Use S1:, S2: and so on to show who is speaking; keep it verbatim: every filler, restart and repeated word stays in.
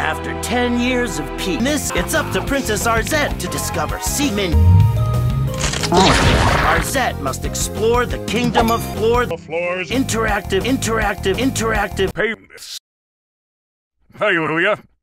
S1: After ten years of peace, this, it's up to Princess Arzette to discover Seaman. Arzette must explore the kingdom of floor.
S2: The floors.
S1: Interactive, interactive, interactive.
S2: Pay this. Hallelujah.